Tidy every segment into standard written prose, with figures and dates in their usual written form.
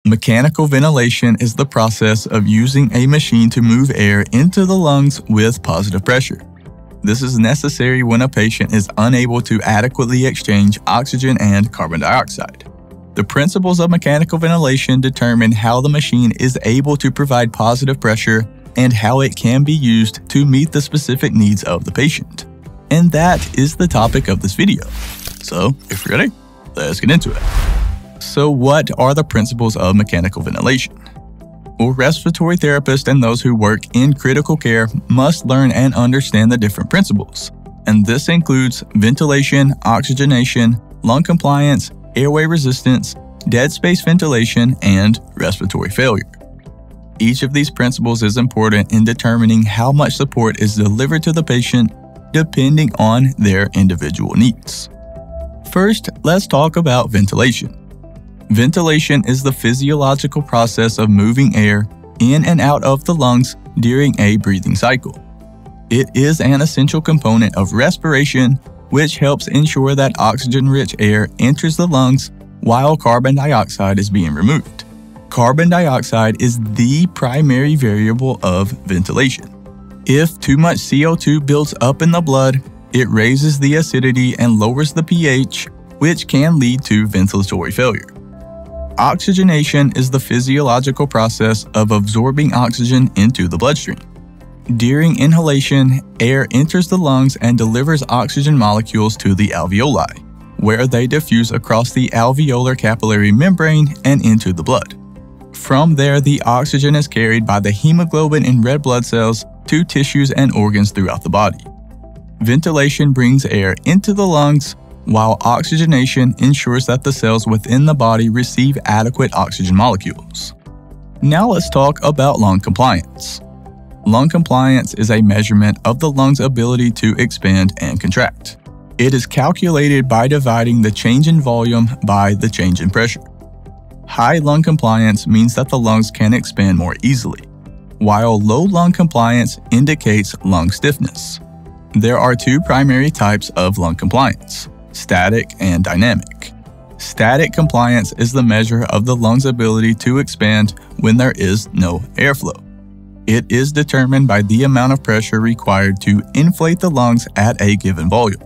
Mechanical ventilation is the process of using a machine to move air into the lungs with positive pressure. This is necessary when a patient is unable to adequately exchange oxygen and carbon dioxide. The principles of mechanical ventilation determine how the machine is able to provide positive pressure and how it can be used to meet the specific needs of the patient. And that is the topic of this video. So, if you're ready, let's get into it. So what are the principles of mechanical ventilation? Well, respiratory therapists and those who work in critical care must learn and understand the different principles. And this includes ventilation, oxygenation, lung compliance, airway resistance, dead space ventilation, and respiratory failure. Each of these principles is important in determining how much support is delivered to the patient depending on their individual needs. First, let's talk about ventilation. Ventilation is the physiological process of moving air in and out of the lungs during a breathing cycle. It is an essential component of respiration, which helps ensure that oxygen-rich air enters the lungs while carbon dioxide is being removed. Carbon dioxide is the primary variable of ventilation. If too much CO2 builds up in the blood, it raises the acidity and lowers the pH, which can lead to ventilatory failure. Oxygenation is the physiological process of absorbing oxygen into the bloodstream. During inhalation, air enters the lungs and delivers oxygen molecules to the alveoli, where they diffuse across the alveolar-capillary membrane and into the blood. From there, the oxygen is carried by the hemoglobin in red blood cells to tissues and organs throughout the body. Ventilation brings air into the lungs, while oxygenation ensures that the cells within the body receive adequate oxygen molecules. Now let's talk about lung compliance. Lung compliance is a measurement of the lung's ability to expand and contract. It is calculated by dividing the change in volume by the change in pressure. High lung compliance means that the lungs can expand more easily, while low lung compliance indicates lung stiffness. There are two primary types of lung compliance: static and dynamic. Static compliance is the measure of the lung's ability to expand when there is no airflow. It is determined by the amount of pressure required to inflate the lungs at a given volume.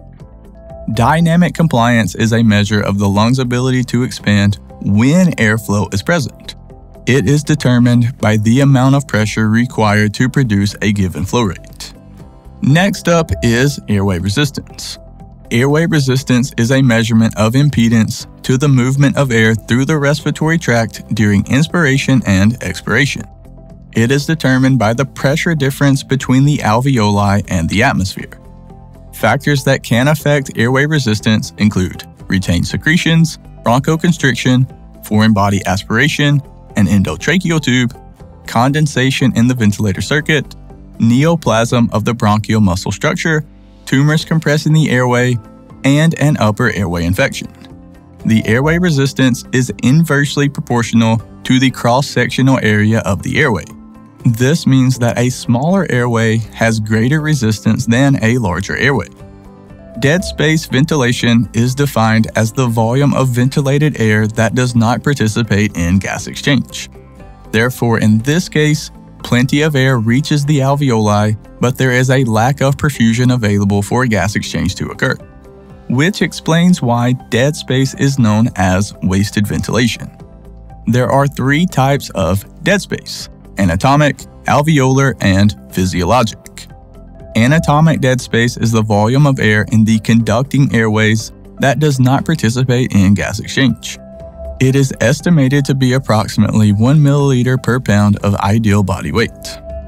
Dynamic compliance is a measure of the lung's ability to expand when airflow is present. It is determined by the amount of pressure required to produce a given flow rate. Next up is airway resistance. Airway resistance is a measurement of impedance to the movement of air through the respiratory tract during inspiration and expiration. It is determined by the pressure difference between the alveoli and the atmosphere. Factors that can affect airway resistance include retained secretions, bronchoconstriction, foreign body aspiration, an endotracheal tube, condensation in the ventilator circuit, neoplasm of the bronchial muscle structure, tumors compressing the airway, and an upper airway infection. The airway resistance is inversely proportional to the cross-sectional area of the airway. This means that a smaller airway has greater resistance than a larger airway. Dead space ventilation is defined as the volume of ventilated air that does not participate in gas exchange. Therefore, in this case, plenty of air reaches the alveoli, but there is a lack of perfusion available for gas exchange to occur, which explains why dead space is known as wasted ventilation. There are three types of dead space: anatomic, alveolar, and physiologic. Anatomic dead space is the volume of air in the conducting airways that does not participate in gas exchange. It is estimated to be approximately 1 milliliter per pound of ideal body weight.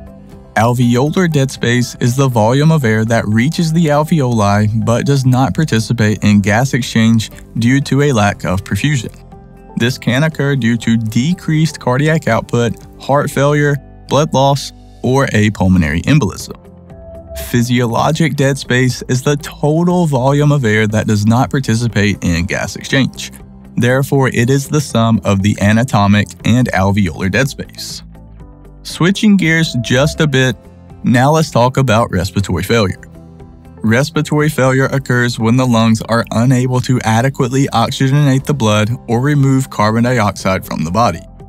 Alveolar dead space is the volume of air that reaches the alveoli but does not participate in gas exchange due to a lack of perfusion. This can occur due to decreased cardiac output, heart failure, blood loss, or a pulmonary embolism. Physiologic dead space is the total volume of air that does not participate in gas exchange. Therefore, it is the sum of the anatomic and alveolar dead space. Switching gears just a bit, now let's talk about respiratory failure. Respiratory failure occurs when the lungs are unable to adequately oxygenate the blood or remove carbon dioxide from the body.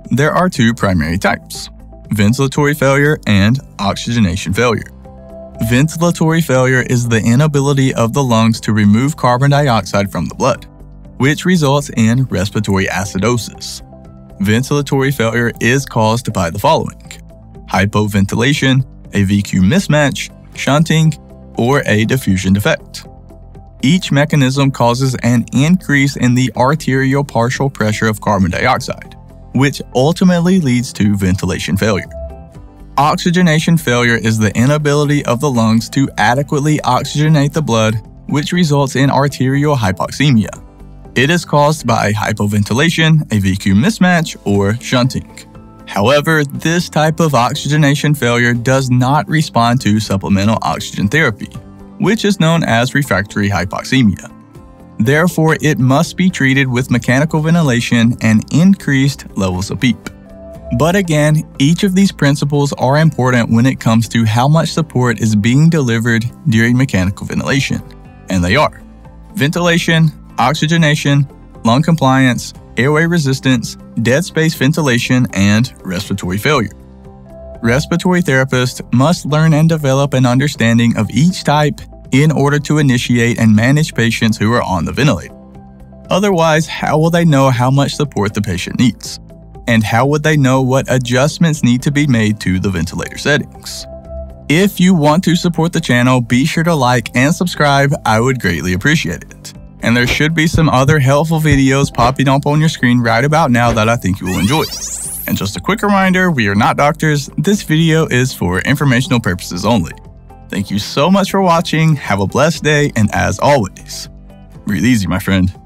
There are two primary types: ventilatory failure and oxygenation failure. Ventilatory failure is the inability of the lungs to remove carbon dioxide from the blood, which results in respiratory acidosis. Ventilatory failure is caused by the following: hypoventilation, a VQ mismatch, shunting, or a diffusion defect. Each mechanism causes an increase in the arterial partial pressure of carbon dioxide, which ultimately leads to ventilation failure. Oxygenation failure is the inability of the lungs to adequately oxygenate the blood, which results in arterial hypoxemia. It is caused by hypoventilation, a VQ mismatch, or shunting. However, this type of oxygenation failure does not respond to supplemental oxygen therapy, which is known as refractory hypoxemia. Therefore, it must be treated with mechanical ventilation and increased levels of PEEP. But again, each of these principles are important when it comes to how much support is being delivered during mechanical ventilation, and they are: ventilation, oxygenation, lung compliance, airway resistance, deadspace ventilation, and respiratory failure. Respiratory therapists must learn and develop an understanding of each type in order to initiate and manage patients who are on the ventilator. Otherwise, how will they know how much support the patient needs? And how would they know what adjustments need to be made to the ventilator settings? If you want to support the channel, be sure to like and subscribe. I would greatly appreciate it. And there should be some other helpful videos popping up on your screen right about now that I think you will enjoy. And just a quick reminder, we are not doctors. This video is for informational purposes only. Thank you so much for watching. Have a blessed day, and as always, breathe easy, my friend.